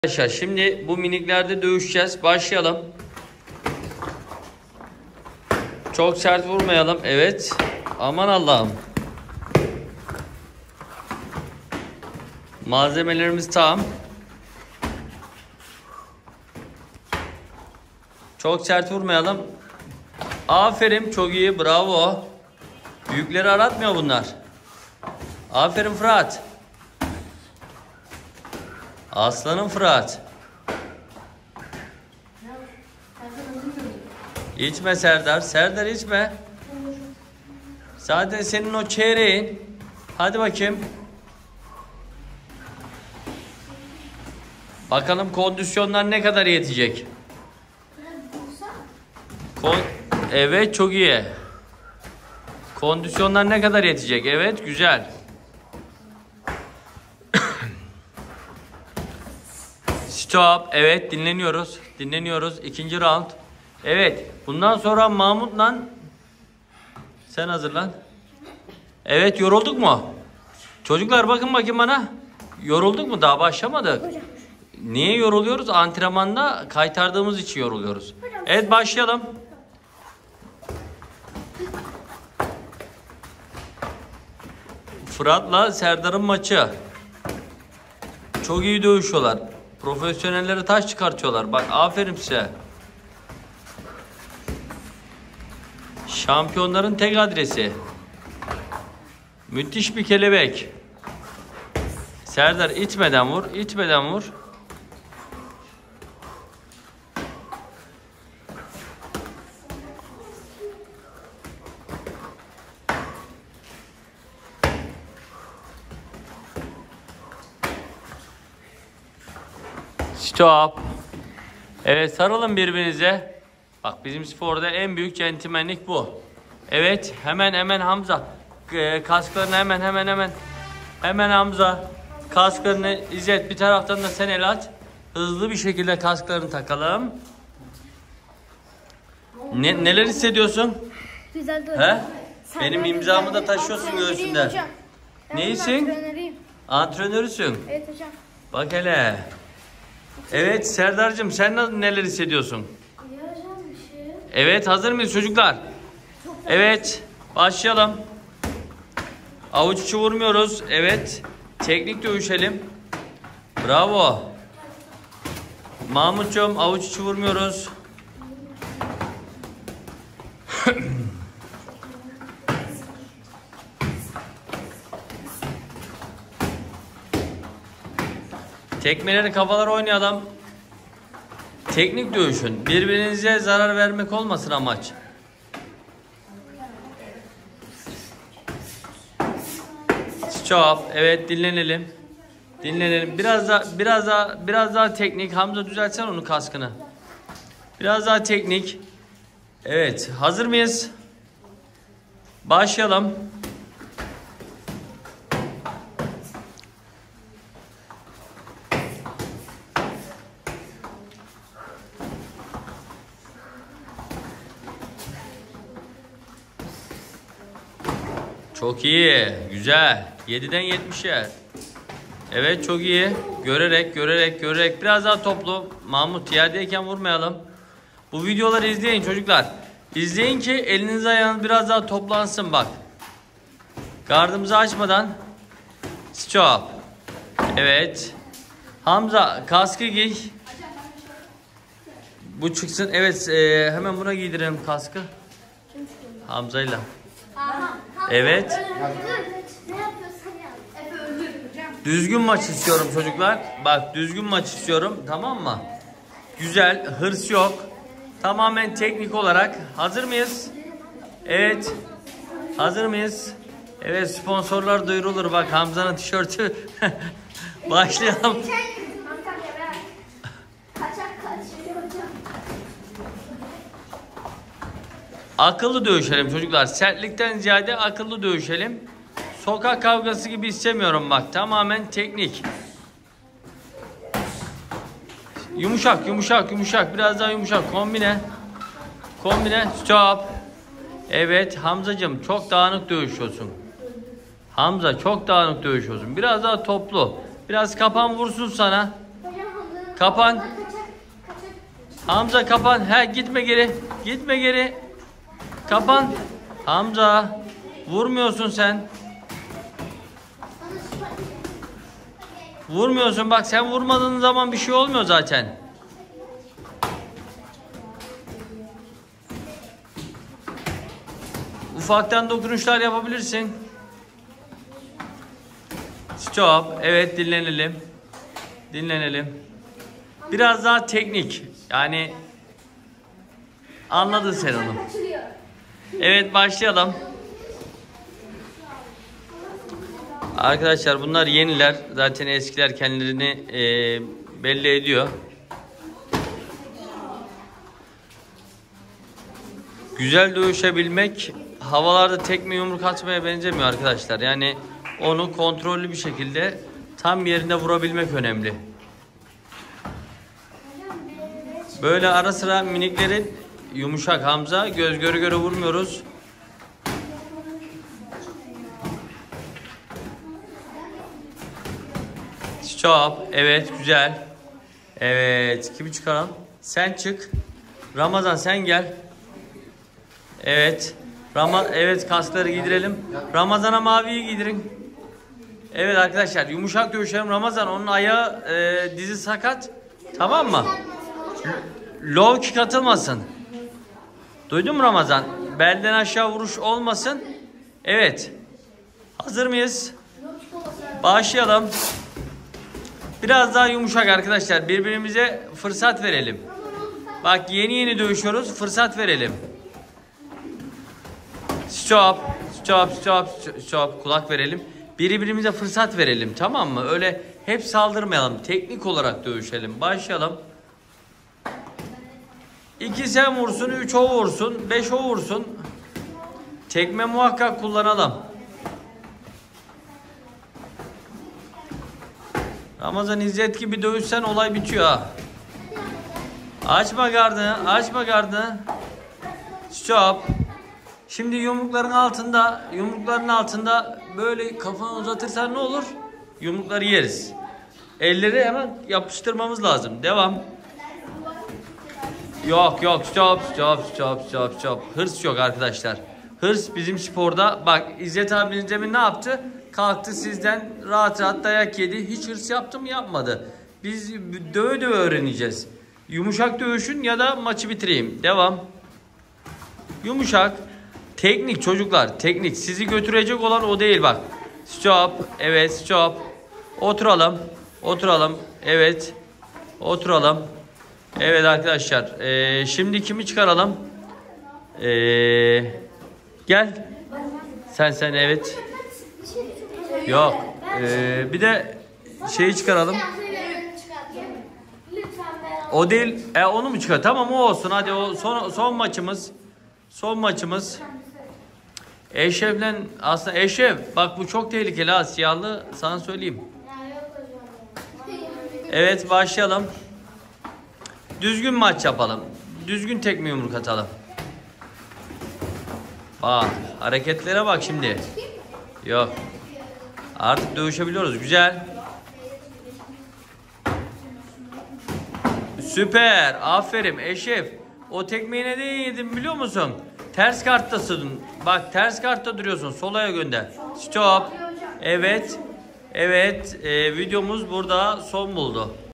Arkadaşlar şimdi bu miniklerde dövüşeceğiz. Başlayalım. Çok sert vurmayalım. Evet. Aman Allah'ım. Malzemelerimiz tam. Çok sert vurmayalım. Aferin, çok iyi, bravo. Büyükleri aratmıyor bunlar. Aferin Fırat. Aslanım Fırat. İçme Serdar. Serdar içme. Zaten senin o çeyreğin. Hadi bakayım. Bakalım kondisyonlar ne kadar yetecek. Evet, çok iyi. Kondisyonlar ne kadar yetecek? Evet, güzel. Stop. Evet, dinleniyoruz. Dinleniyoruz. İkinci round. Evet. Bundan sonra Mahmut'la sen hazırlan. Evet, yorulduk mu? Çocuklar bakın bakayım bana. Yorulduk mu? Daha başlamadık. Niye yoruluyoruz? Antrenmanda kaytardığımız için yoruluyoruz. Evet, başlayalım. Fırat'la Serdar'ın maçı. Çok iyi dövüşüyorlar. Profesyonelleri taş çıkartıyorlar. Bak, aferin size. Şampiyonların tek adresi. Müthiş bir kelebek. Serdar itmeden vur. İtmeden vur. Stop. Evet, sarılın birbirinize. Bak, bizim sporda en büyük centilmenlik bu. Evet, hemen Hamza. Kasklarını hemen Hamza. Kasklarını İzzet, bir taraftan da sen el at. Hızlı bir şekilde kasklarını takalım. Neler hissediyorsun? Güzel de He? Benim imzamı da taşıyorsun göğsünde. Neysin? Antrenörüyüm. Antrenörüsün. Evet hocam. Bak hele. Evet Serdar'cığım, sen neler hissediyorsun? İyi hocam, bir şey. Evet, hazır mıyız çocuklar? Evet, başlayalım. Avuç içi vurmuyoruz. Evet, teknik dövüşelim. Bravo. Mahmutcuğum, avuç içi vurmuyoruz. Tekmeleri kafalara oynayalım. Teknik dövüşün. Birbirinize zarar vermek olmasın amaç. Stop. Evet, dinlenelim. Dinlenelim. Biraz daha teknik. Hamza, düzeltsen onu, kaskını. Biraz daha teknik. Evet, hazır mıyız? Başlayalım. Çok iyi. Güzel. 7'den 70'e. Evet, çok iyi. Görerek. Biraz daha toplu. Mahmut, yerdeyken vurmayalım. Bu videoları izleyin çocuklar. İzleyin ki eliniz ayağınız biraz daha toplansın bak. Gardımızı açmadan. Stop. Evet. Hamza, kaskı giy. Bu çıksın. Evet, hemen buna giydirelim kaskı. Hamza'yla. Evet. Ne yapıyorsan yap. Efe öldür hocam. Düzgün maç istiyorum çocuklar. Bak, düzgün maç istiyorum, tamam mı? Güzel, hırs yok. Tamamen teknik olarak. Hazır mıyız? Evet. Hazır mıyız? Evet, sponsorlar duyurulur. Bak, Hamza'nın tişörtü. Başlayalım. Akıllı dövüşelim çocuklar. Sertlikten ziyade akıllı dövüşelim. Sokak kavgası gibi istemiyorum bak. Tamamen teknik. Yumuşak. Biraz daha yumuşak. Kombine. Stop. Evet Hamzacığım, çok dağınık dövüşüyorsun. Hamza, çok dağınık dövüşüyorsun. Biraz daha toplu. Biraz kapan vursun sana. Kapan. Kaçak. Hamza kapan. He, gitme geri. Gitme geri. Kapan. Hamza. Vurmuyorsun sen. Vurmuyorsun, bak sen vurmadığın zaman bir şey olmuyor zaten. Ufaktan dokunuşlar yapabilirsin. Stop. Evet, dinlenelim. Dinlenelim. Biraz daha teknik. Yani anladın sen onu. Kaçırıyor. Evet, başlayalım. Arkadaşlar bunlar yeniler. Zaten eskiler kendilerini belli ediyor. Güzel dövüşebilmek havalarda tekme yumruk atmaya benzemiyor arkadaşlar. Yani onu kontrollü bir şekilde tam yerinde vurabilmek önemli. Böyle ara sıra miniklerin yumuşak Hamza. Göz göre göre vurmuyoruz. Stop. Evet, güzel. Evet, kimi çıkaralım? Sen çık. Ramazan sen gel. Evet. Evet, kaskları giydirelim. Ramazan'a maviyi giydirin. Evet arkadaşlar, yumuşak dövüşelim. Ramazan, onun ayağı dizi sakat. Tamam mı? Low kick atılmasın. Duydun mu Ramazan? Belden aşağı vuruş olmasın. Evet. Hazır mıyız? Başlayalım. Biraz daha yumuşak arkadaşlar. Birbirimize fırsat verelim. Bak, yeni dövüşüyoruz. Fırsat verelim. Stop. Stop. Stop. Stop. Kulak verelim. Birbirimize fırsat verelim. Tamam mı? Öyle hep saldırmayalım. Teknik olarak dövüşelim. Başlayalım. 2 sen vursun, 3 o vursun, 5 o vursun. Tekme muhakkak kullanalım. Ramazan, İzzet gibi dövüşsen olay bitiyor ha. Açma gardını, açma gardını. Stop. Şimdi yumrukların altında böyle kafanı uzatırsan ne olur? Yumrukları yeriz. Elleri hemen yapıştırmamız lazım. Devam. Yok, stop. Hırs yok arkadaşlar. Hırs bizim sporda. Bak, İzzet abiniz demin ne yaptı? Kalktı sizden rahat dayak yedi. Hiç hırs yaptı mı? Yapmadı. Biz döve öğreneceğiz. Yumuşak dövüşün ya da maçı bitireyim. Devam. Yumuşak. Teknik çocuklar. Teknik. Sizi götürecek olan o değil bak. Stop. Evet, stop. Oturalım. Evet. Oturalım. Evet arkadaşlar. Şimdi kimi çıkaralım? Gel. Sen evet. Yok. Bir de şeyi çıkaralım. O değil. Onu mu çıkar? Tamam, o olsun. Hadi, o son maçımız. Son maçımız. Eşref'le aslında Eşref. Bak, bu çok tehlikeli ha. Siyahlı, sana söyleyeyim. Evet, başlayalım. Düzgün maç yapalım. Düzgün tekme yumruk atalım. Bak, hareketlere bak şimdi. Yok. Artık dövüşebiliyoruz. Güzel. Süper. Aferin Eşref. O tekmeyi neden yedin biliyor musun? Ters karttasın. Bak, ters kartta duruyorsun. Solaya gönder. Stop. Evet. Evet. Videomuz burada son buldu.